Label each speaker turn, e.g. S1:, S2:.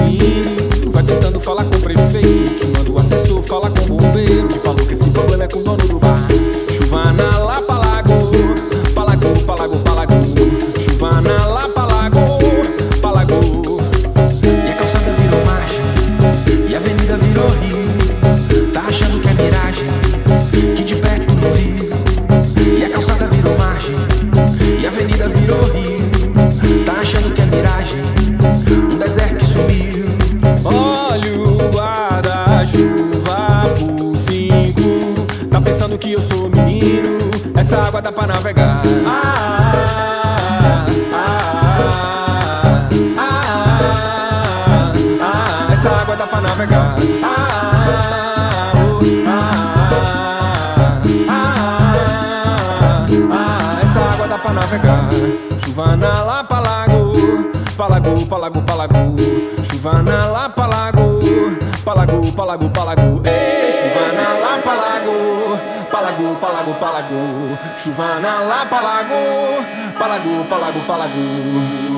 S1: menino vai tentando falar com o prefeito, que manda o assessor falar com o bombeiro, que falou que esse problema é com o dono do bar. Chuva na Lapa, alagou, palagou, palagou, palagou. Chuva na Lapa, alagou, palagou. E a calçada virou margem, e a avenida virou rio. Tá achando que é miragem, que de perto não viu. E a calçada virou margem, e a avenida virou rio. Tá achando que é miragem, um deserto que sumiu. Olha o guarda-chuva por 5. Tá pensando que eu sou menino? Essa água dá pra navegar. Essa água dá pra navegar. Essa água dá pra navegar. Chuva na Lapa, alagou, palagou, palagou, palagou. Chuva na Lapa, alagou, palagou, palagou, palagou. Ei, chuva na Lapa, alagou, palagou, palagou, palagou. Chuva na Lapa, alagou, palagou, palagou, palagou.